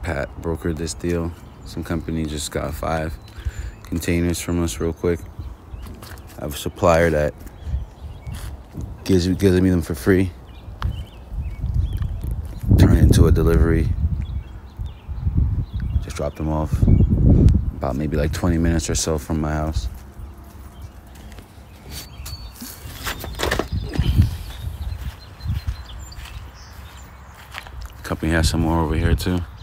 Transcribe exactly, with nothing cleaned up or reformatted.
Pat brokered this deal. Some company just got five containers from us real quick. I have a supplier that gives, gives me them for free. Turn it into a delivery. Just drop them off about maybe like twenty minutes or so from my house. Company has some more over here too.